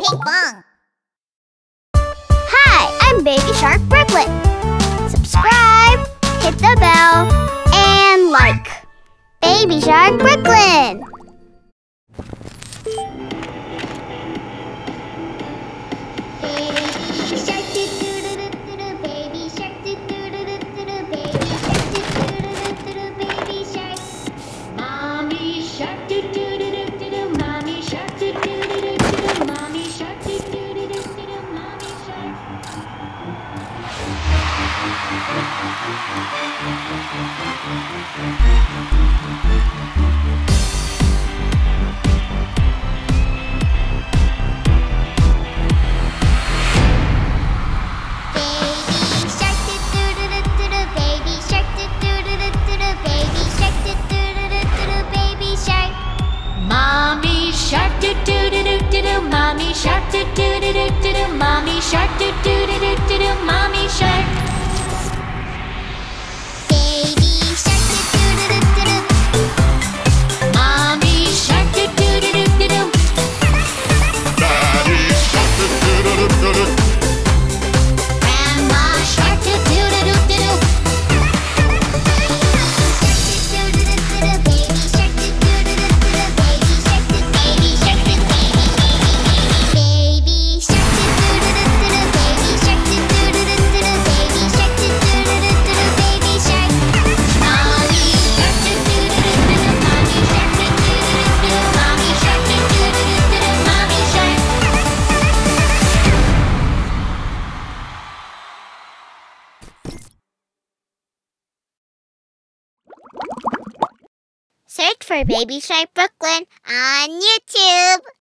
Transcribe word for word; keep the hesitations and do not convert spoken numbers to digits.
ping pong. Hi, I'm Baby Shark Brooklyn. Subscribe, hit the bell, and like. Baby Shark Brooklyn. Mommy shark do do do do do do. Mommy shark do do do do do do. Mommy shark. Baby shark do do do do do. Mommy shark do do do do do do. Daddy shark do do do do do. Grandma shark do do do do do do. Baby shark do do do do do. Baby shark do baby shark do baby shark do baby shark do baby shark do do do do do. Baby shark do do do do do. Baby shark. Mommy shark do do do do do. Mommy shark do do do do do. Mommy shark do do do do do. Mommy shark. Search for Baby Shark Brooklyn on YouTube.